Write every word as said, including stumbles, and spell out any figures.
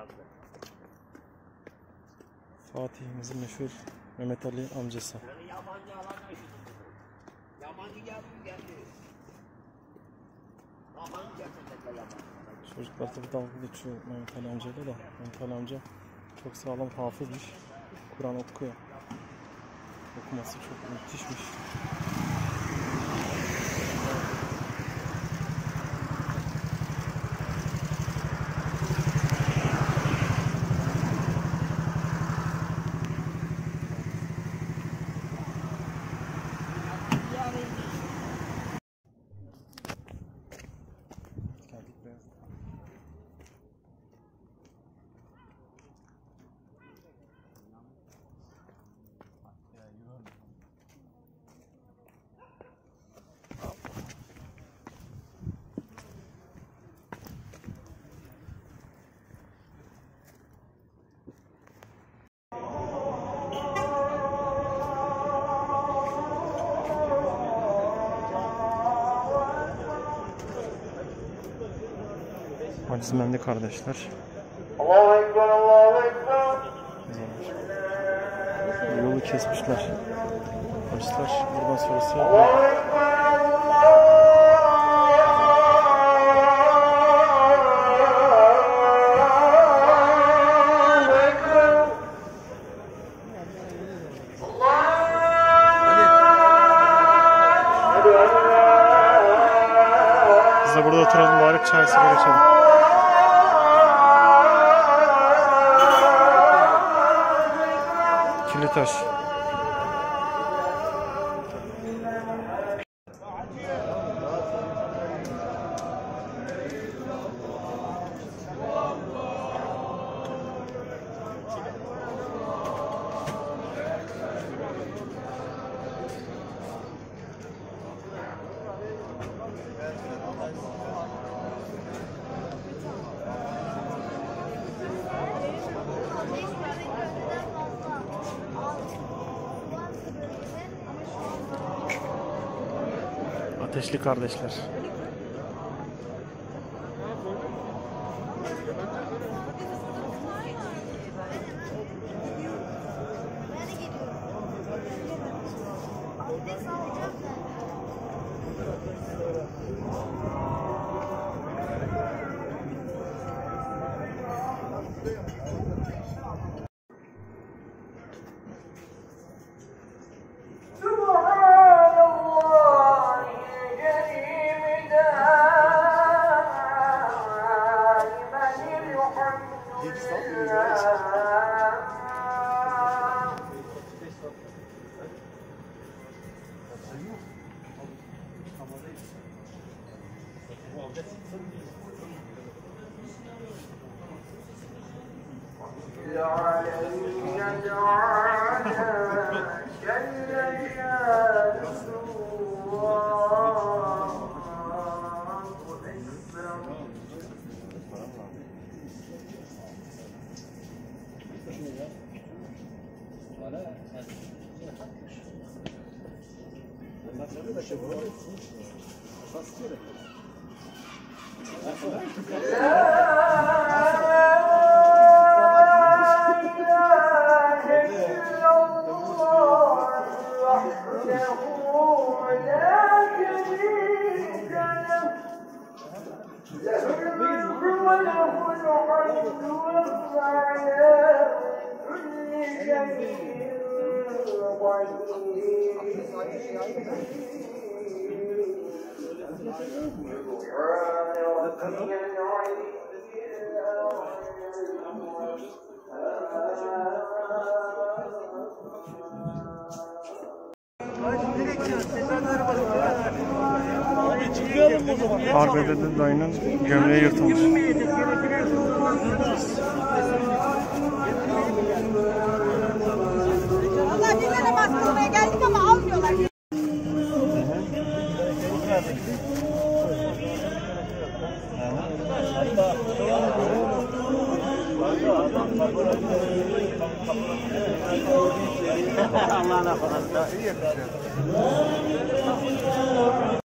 Fatih'imizin meşhur Mehmet Ali amcası. Çocuklar tabi dalga geçiyor Mehmet Ali amcayla da. Mehmet Ali amca çok sağlam hafızmış. Kur'an okuyor. Okuması çok müthişmiş. Hacizmenli kardeşler. Allahu Ekber, Allahu Ekber. Yolu kesmişler. Hacizler buradan sonrası Allahu Ekber, biz de burada oturalım bari, çay sigara içelim. Kilitaş. Ateşli kardeşler. Arbede'de dayının gömleği yırtılmış. Vallahi biz de namaz kılmaya geldik ama almıyorlar. Allah'ına falan da iyi yapacağız.